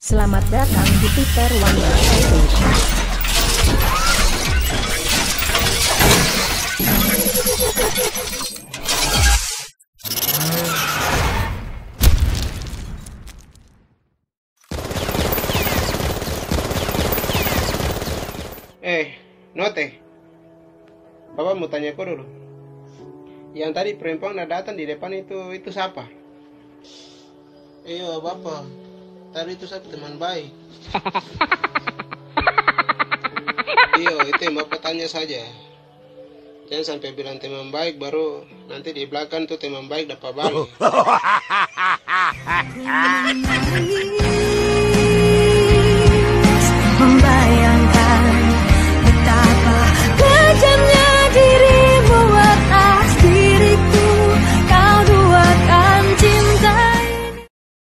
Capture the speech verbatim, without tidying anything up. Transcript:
Selamat datang di Peter Wonder Station. Eh, Note, Bapak mau tanya kau dulu. Yang tadi perempuan udah datang di depan itu, itu siapa? Iya, Bapak. Tadi itu saya teman baik. Iya, itu yang Bapak tanya saja. Jangan sampai bilang teman baik, baru nanti di belakang tuh teman baik dapat balik.